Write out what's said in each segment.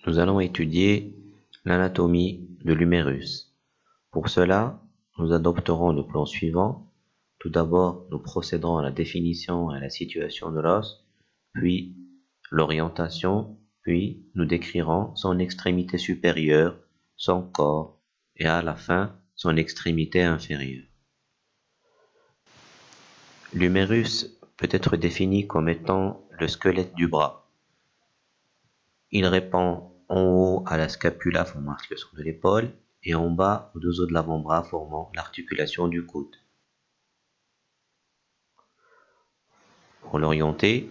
nous allons étudier l'anatomie de l'humérus. Pour cela, nous adopterons le plan suivant. Tout d'abord, nous procéderons à la définition et à la situation de l'os, puis l'orientation, puis nous décrirons son extrémité supérieure, son corps, et à la fin, son extrémité inférieure. L'humérus peut être défini comme étant le squelette du bras. Il répond en haut à la scapula formant l'articulation de l'épaule et en bas aux deux os de l'avant-bras formant l'articulation du coude. Pour l'orienter,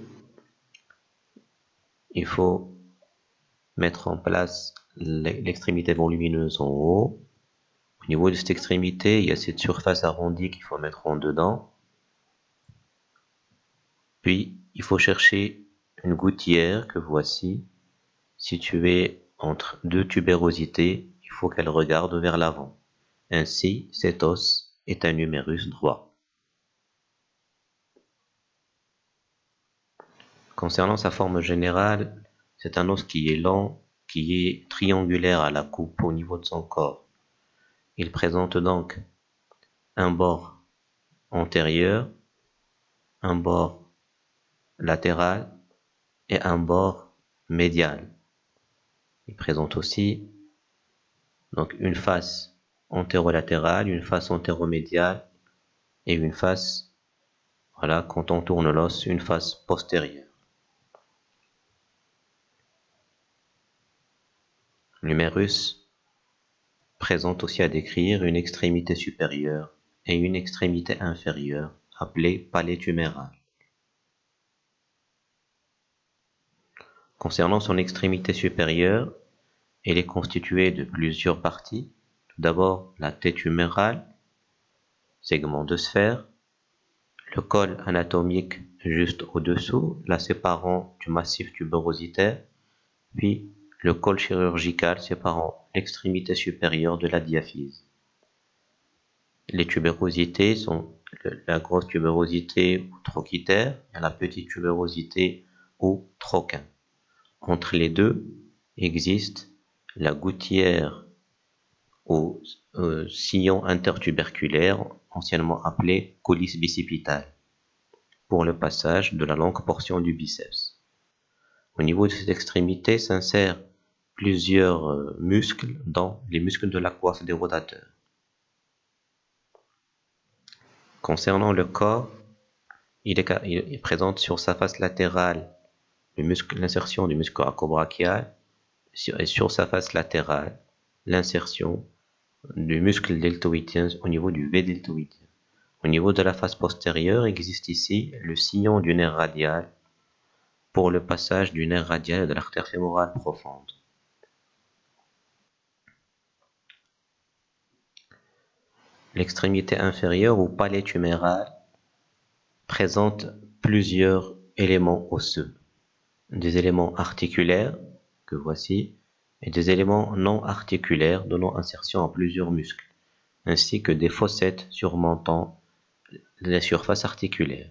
il faut mettre en place l'extrémité volumineuse en haut. Au niveau de cette extrémité, il y a cette surface arrondie qu'il faut mettre en dedans. Puis, il faut chercher une gouttière que voici, située entre deux tubérosités. Il faut qu'elle regarde vers l'avant. Ainsi, cet os est un humérus droit. Concernant sa forme générale, c'est un os qui est long, qui est triangulaire à la coupe au niveau de son corps. Il présente donc un bord antérieur, un bord latéral et un bord médial. Il présente aussi donc une face antérolatérale, une face antéromédiale et une face, voilà, quand on tourne l'os, une face postérieure. L'humérus présente aussi à décrire une extrémité supérieure et une extrémité inférieure, appelée palais tuméral. Concernant son extrémité supérieure, elle est constituée de plusieurs parties. Tout d'abord, la tête humérale, segment de sphère, le col anatomique juste au-dessous, la séparant du massif tuberositaire, puis le col chirurgical séparant l'extrémité supérieure de la diaphyse. Les tubérosités sont la grosse tubérosité ou trochitaire et la petite tubérosité ou troquin. Entre les deux existe la gouttière au sillon intertuberculaire, anciennement appelé coulisse bicipitale, pour le passage de la longue portion du biceps. Au niveau de cette extrémité s'insèrent plusieurs muscles, dont les muscles de la coiffe des rotateurs. Concernant le corps, il présente sur sa face latérale l'insertion du muscle acrobrachial et sur sa face latérale l'insertion du muscle deltoïdien au niveau du V deltoïdien. Au niveau de la face postérieure existe ici le sillon du nerf radial pour le passage du nerf radial et de l'artère fémorale profonde. L'extrémité inférieure ou palais tuméral présente plusieurs éléments osseux, des éléments articulaires que voici et des éléments non articulaires donnant insertion à plusieurs muscles, ainsi que des fossettes surmontant la surface articulaire.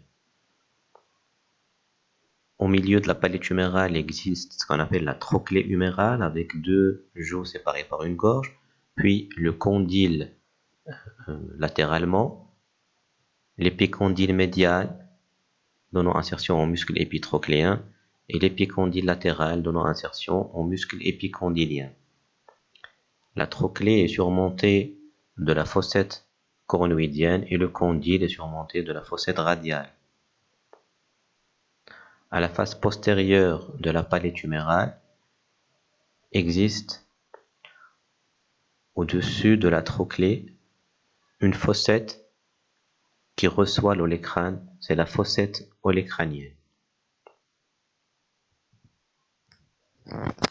Au milieu de la palais tumérale existe ce qu'on appelle la trochlée humérale avec deux joues séparées par une gorge, puis le condyle latéralement, l'épicondyle médial donnant insertion au muscle épitrochléen et l'épicondyle latéral donnant insertion au muscle épicondylien. La trochlée est surmontée de la fossette coronoïdienne et le condyle est surmonté de la fossette radiale. À la face postérieure de la palais tumérale existe au-dessus de la trochlée une fossette qui reçoit l'olécrane, c'est la fossette olécranienne.